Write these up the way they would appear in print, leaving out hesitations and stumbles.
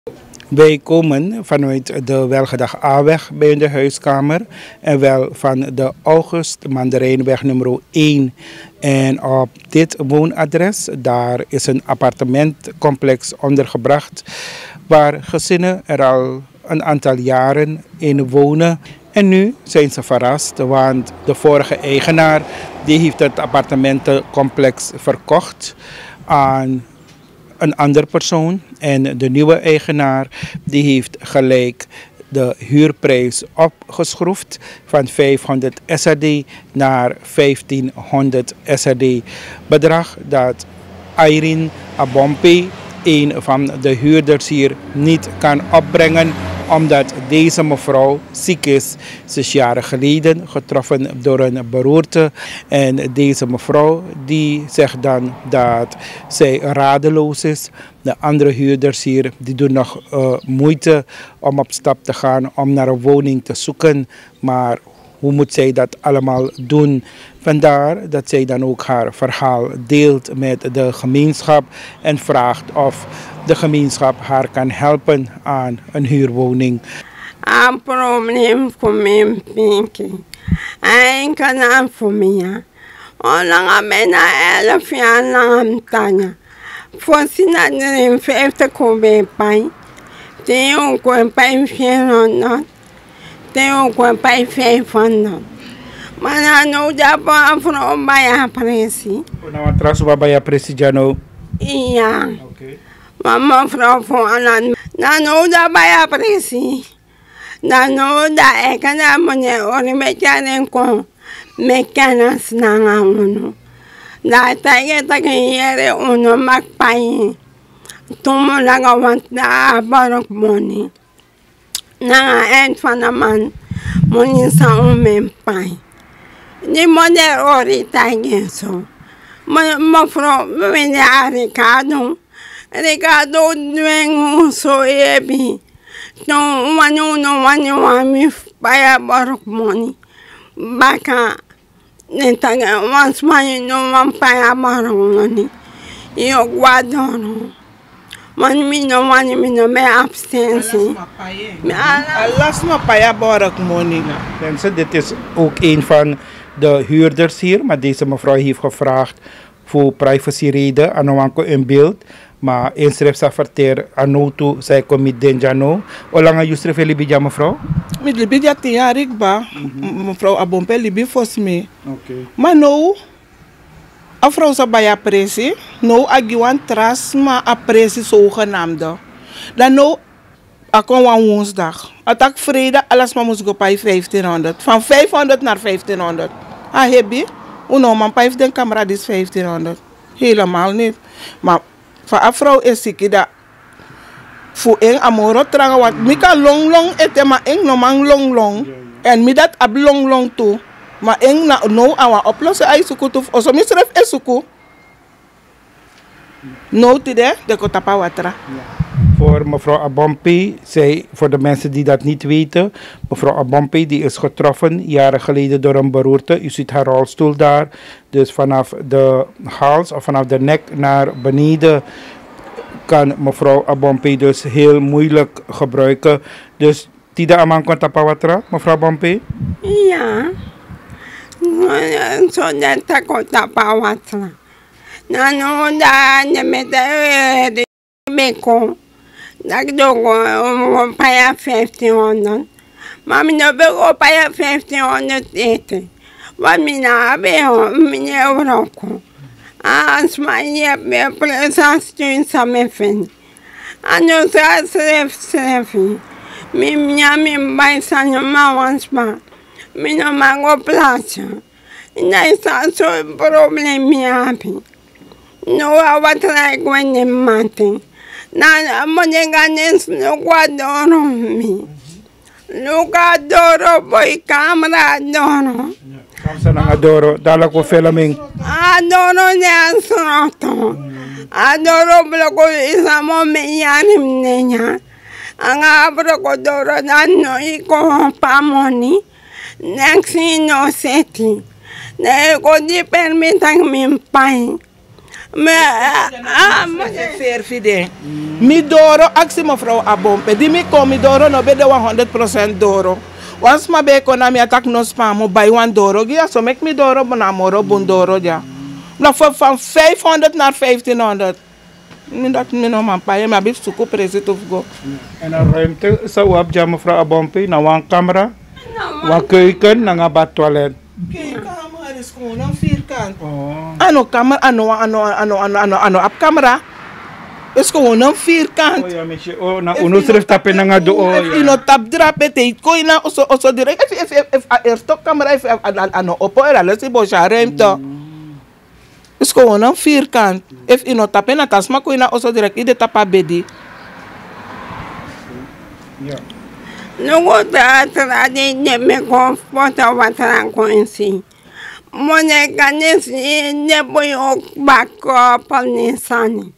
Wij komen vanuit de Welgedag A-weg bij de huiskamer en wel van de August Mandarijnweg nummer 1. En op dit woonadres, daar is een appartementcomplex ondergebracht waar gezinnen er al een aantal jaren in wonen. En nu zijn ze verrast, want de vorige eigenaar die heeft het appartementencomplex verkocht aan een andere persoon. En de nieuwe eigenaar die heeft gelijk de huurprijs opgeschroefd van 500 SRD naar 1500 SRD. Bedrag dat Irene Abompe, een van de huurders hier, niet kan opbrengen omdat deze mevrouw ziek is. Ze is jaren geleden getroffen door een beroerte. En deze mevrouw die zegt dan dat zij radeloos is. De andere huurders hier die doen nog moeite om op stap te gaan om naar een woning te zoeken. Maar hoe moet zij dat allemaal doen? Vandaar dat zij dan ook haar verhaal deelt met de gemeenschap en vraagt of de gemeenschap haar kan helpen aan een huurwoning. Een probleem voor mijn pinky. Een kanaal voor mij. Onlangs bijna 11 jaar lang tanya. Voorzien dat er in 50 kobe pijn. Theo kon pijn 400. Theo kon pijn 500. Maar nou dat we van bij haar pressie. Nou, trouwens, bij haar pressie, Jano? Ja. Mama vrouw voor aan. Nou dat bij haar pressie. Nou dat ik en dat meneer oren met jaren kon. Met kennis naar aan. Dat ik dat hier onder maak pijn. Toen we langer want daar barok money. Na het eind van de maand moet je samen met pijn. Die moeder oren tegen zo. Mevrouw, we willen haar Ricardo. Ricardo dweng zo ebi. Toen wanneer bij barok money. Baka. Netaga once my no one paya barok money. Yo guadoro. Man mi no me abstentie. Alas ma paya barok money. Mensen, dit is ook een van de huurders hier, maar deze mevrouw heeft gevraagd voor privacyreden aan in beeld. Maar inschrijf sa verteer anotu zij komt met denjano. Hoe lang je schrijft libidja mevrouw? Met libidja 10 jaar ik ba. Mevrouw Abompe libi volgens mij. Maar nou, afrouw sa bij apprecie, nou agiwan tras maar apprecie zogenaamde. Dan nou, akon wan woensdag. Atak vrijdag, alles maar moest go bij 1500. Van 500 naar 1500. Ah, hebie? Uno man bij den camera is 1500. Helemaal niet. Maar van afrouw is Zieke dat voor een amoro traga wat mika long ete maar een no man long. En mi dat ab long toe. Maar een na no awa oplossen ai suku toe. Oso misref esuku. No tide de ko tapa watra. Voor mevrouw Abompe, voor de mensen die dat niet weten, mevrouw Abompe die is getroffen jaren geleden door een beroerte. U ziet haar rolstoel daar, dus vanaf de hals of vanaf de nek naar beneden kan mevrouw Abompe dus heel moeilijk gebruiken. Dus tida aman kon tapawatra, mevrouw Abompe? Ja, zo net tako tapawatra. Nou dan met de beko. Dat doe ik bij 1500. Maar ik heb ook bij 1500 eten. Want ik heb meneer Rocco. Als je hebt presentatie samen vinden. En dan schrijf je. Mijn bij zijn mama's. Mijn mama plaatsen. En dat is zo'n probleem. Nou, wat lijkt me de maten. Na mwenye Ganesh lukwa doro mi. Lukwa doro boy camera doro. Kamsa nang adoro, dala ko filming. Adoro ne ansroto. Adoro bloko isamo me yanim nenya. Anga bloko doro nano iko pamoni. Nexi no seti. Ne ko di permitang min pai. Mi doro, actie mevrouw Abompe. Die mi kom, mi doro no be de 100% doro. Once ma be kona mi attack no spam, mo buy one doro. Ja, so make mi doro, bonamoro, bon doro, ja. Nou, van 500 naar 1500. Dat mi no man paye, maar bif suku presit of go. En een ruimte zou op ja mevrouw Abompe, nou een camera, een keuken, en een badtoilet. Keukenkamer is gewoon een vierkant. Ano kamer, ano op camera. Is gewoon een vierkant. Oh ja, mesje. Oh, na uno schrift tapen na nga doon. Ino tap drap ete ko ina oso direct if eerst camera if ano opo era lesi bo sha ruimte. Is gewoon een vierkant. If ino tapen na tasma ko ina oso direct ide tapa bedi. Ja. Luego de me comporta wat coinsi. Mone Ganesh ne boy ook bak palnisani.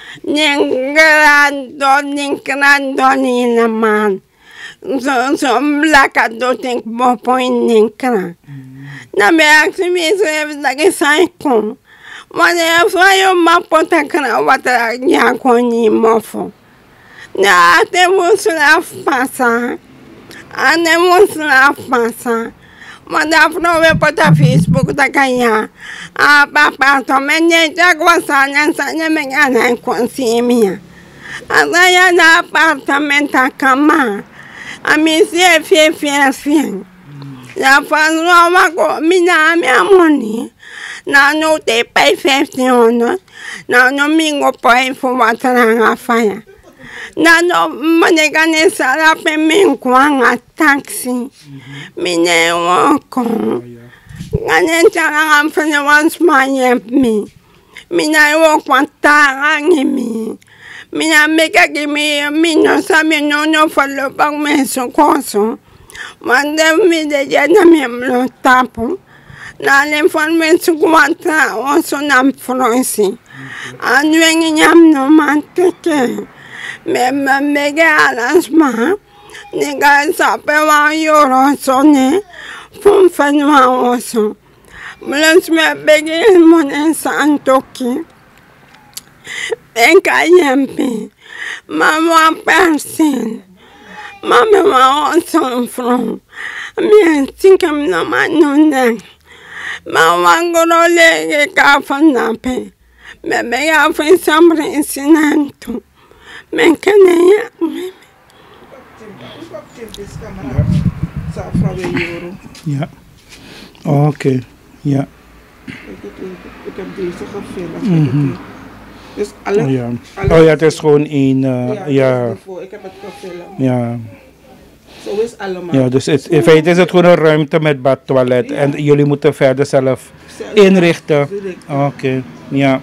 Nengran in a man. So black at do think point ninkra. Na me ask me so like a cycle. One else why your mapota can what a yakoni mofo. Na te was laugh passa. And then was laugh passa. Manda prove pota Facebook da kanya. Papa to mene jagwa sanya mengana konsimia. Azaya na apartamenta kama. Amisi fie. La fanwa wako mina mi amoni. Na no te pay 1500. Na no mingo pay for wateranga fire. Na no manegane sala pe min kwanga taxi. Mine wako. Ngane changa amfane once my me. Mina walk one tang me. Mina meka give me no sami no follow back me so koso. Manda mi de jana mi mlo tapo. Na le forme su kwanta oso nam fronsi. Anwengi nyam no manteke. Me mega alansma. Nega sape wa yoro sone. Fun fanwa oso. Mlans me bege monen santoki. Enka yempe. Mama person. Mama wa oso from. Me think I'm no man no neck. Mama goro lege ka fanape. Me bega fin sambre insinanto. Men kene ja. Oké. Ja. Ik heb deze gefilmd. Dus alle, Oh ja. alle, Oh ja, het is gewoon één. Ja. Ik heb het gefilmd. Ja. Zo is allemaal. Ja, dus in feite is het gewoon een ruimte met bad, toilet. En jullie moeten verder zelf inrichten. Oké. Ja.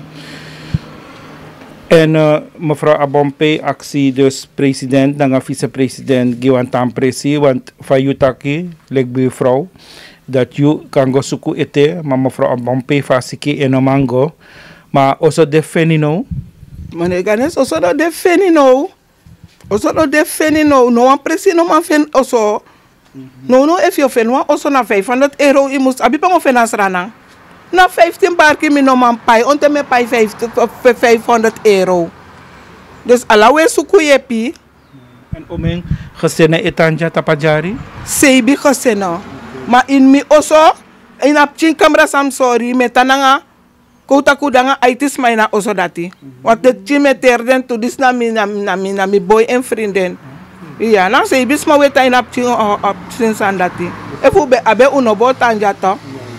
En mevrouw Abompe, actie dus president, dan vicepresident Giwantan Presi, want van Jutaki, lijkt buurvrouw, dat je kan go zoeken eten, maar mevrouw Abompe vasiki en een mango, maar also defenino. Meneer Ganesh, also dat defenino. Also dat defenino, no one Presi no man fen also. No, if you fen one also na €500, je moest abipang ofen asrana. Na 15 barki mi no man pai, onte me pai €500. Dus alawe suku yepi. En omeng gezinnen etanja tapajari? Sebi gezinnen. Maar in mi oso, in apchin camera sam sorry, metananga, kota kudanga aitis mij na oso dati. Want de chime terden to dis na mi boy en vrienden. Ja, na sebi sma weta in apchin sandati. Efu be abe unobo tanjata.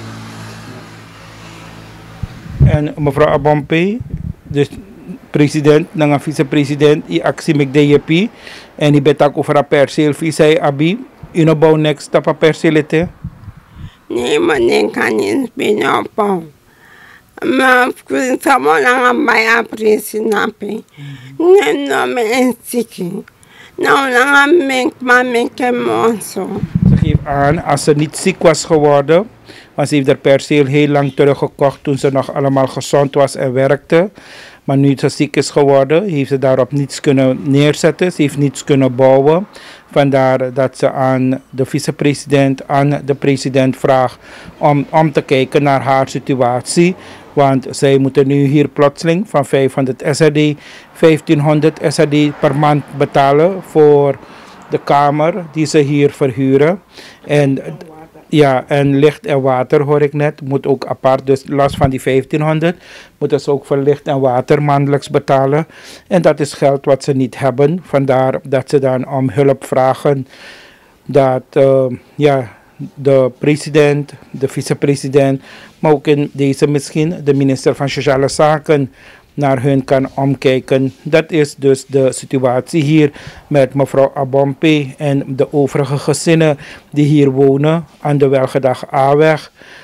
En mevrouw Abompe, dus president, dan vicepresident, die actie met DJP. En die betak over een perceel, zei Abi, you bouw next stap een perceelite? Nee, maar nee, kan niet binnen opbouwen. Maar ik zou lang bij haar president. Nee, no, me Zieke. Nou, lang maar ik hem zo. Ze geeft aan, als ze niet ziek was geworden, want ze heeft haar perceel heel lang teruggekocht toen ze nog allemaal gezond was en werkte. Maar nu ze ziek is geworden, heeft ze daarop niets kunnen neerzetten. Ze heeft niets kunnen bouwen. Vandaar dat ze aan de vicepresident, aan de president vraagt om te kijken naar haar situatie. Want zij moeten nu hier plotseling van 500 SRD, 1500 SRD per maand betalen voor de kamer die ze hier verhuren. En ja, en licht en water hoor ik net, moet ook apart. Dus los van die 1500 moeten ze ook voor licht en water maandelijks betalen. En dat is geld wat ze niet hebben. Vandaar dat ze dan om hulp vragen. Dat de president, de vicepresident, maar ook in deze misschien de minister van Sociale Zaken naar hun kan omkijken. Dat is dus de situatie hier met mevrouw Abompe en de overige gezinnen die hier wonen aan de Welgedag A-weg.